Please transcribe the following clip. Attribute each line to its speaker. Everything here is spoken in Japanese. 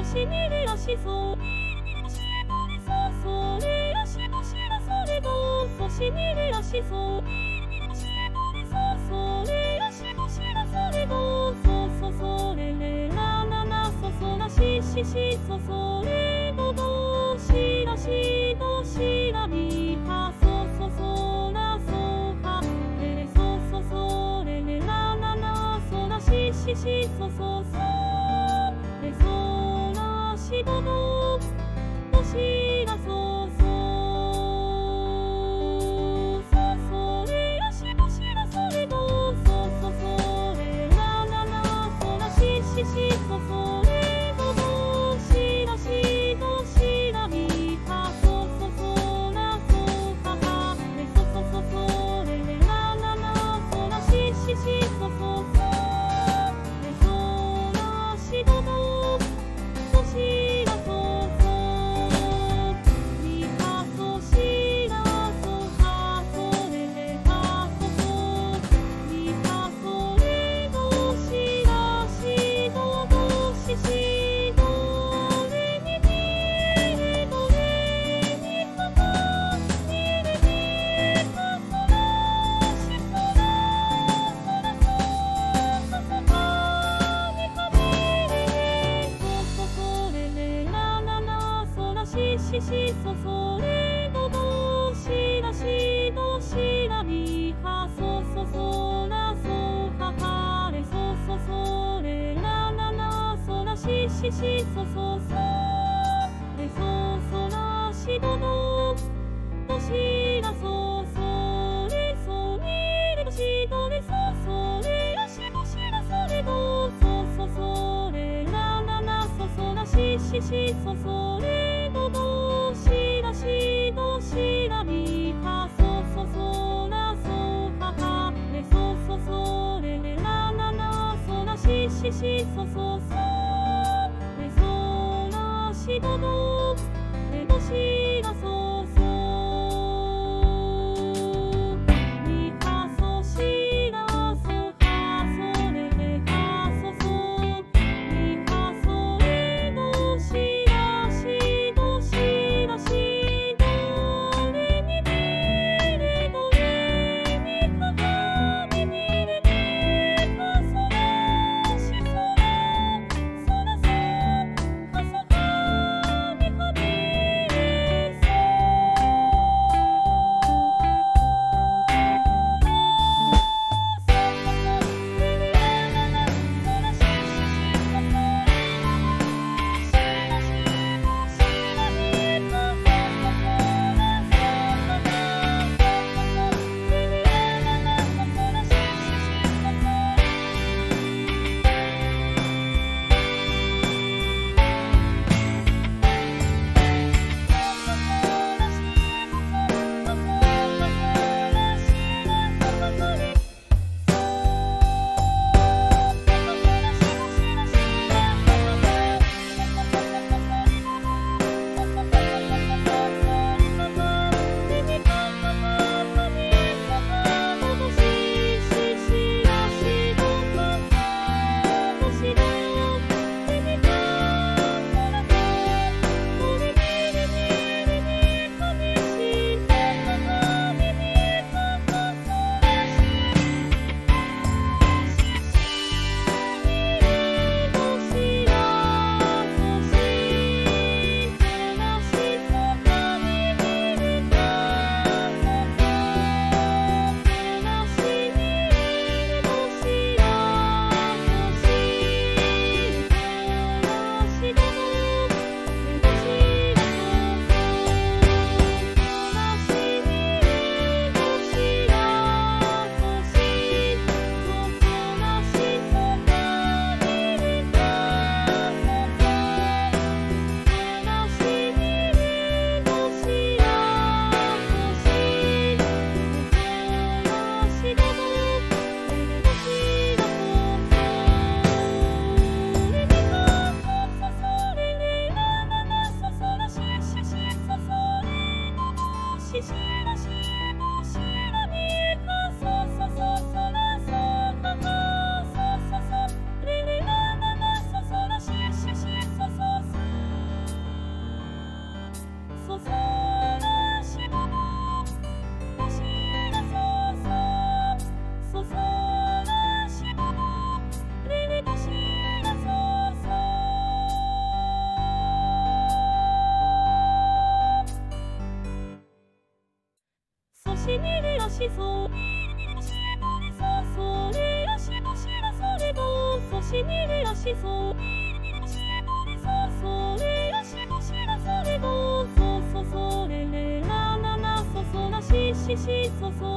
Speaker 1: しみれやしそうしどれそそれやしどしらそれどそしみれやしそうしどれそそれやしどしらそれどそそそれれらななそそらしししそそれどどしらしどしらみはそそそらそはれれそそそれれらななそらしししそそそれそらしどどどしらそそそそれやしどしらそれどそそそれらななそらしししそそれどどしらしどしらみはそそそらそははれそそそそれれらななそらしししそそそれそらしどどどしらそそみはそしらそはそれれはそそみはそれどしらしどどししどれみみれどれみははみれみはそらしそらそらそさそかみはみれれそそそれれらななそらしししそそれどどしらしどしらみはそそそらそははれそそそれらななそらしししそそそれそそらしどどどしらそそれそみれどしどれそそれやしどしらそれどそそそれらななそそらしししそそれどどしらしどしらみはそそそらそははれそそそれれらななそらしししそそそれそらしどどれどしらそそみはそしらそはそれれはそそみはそれどしらしどしらしどれみみれどれみははみみれみはそらしそらそらそはそはみはみれそしにれらしそにれしどれそそれらしどしらそれどそしにれらしそにれしどれそそれらしどしらそれどそそそれれらななそそらしししそそ